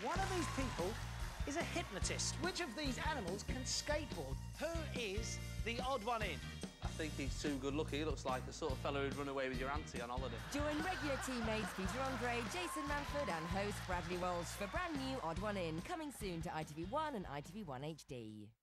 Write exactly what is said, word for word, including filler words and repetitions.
One of these people is a hypnotist. Which of these animals can skateboard? Who is the odd one in? I think he's too good looking. He looks like the sort of fellow who'd run away with your auntie on holiday. Join regular teammates Peter Andre, Jason Manford and host Bradley Walsh for brand new Odd One In, coming soon to I T V one and I T V one H D.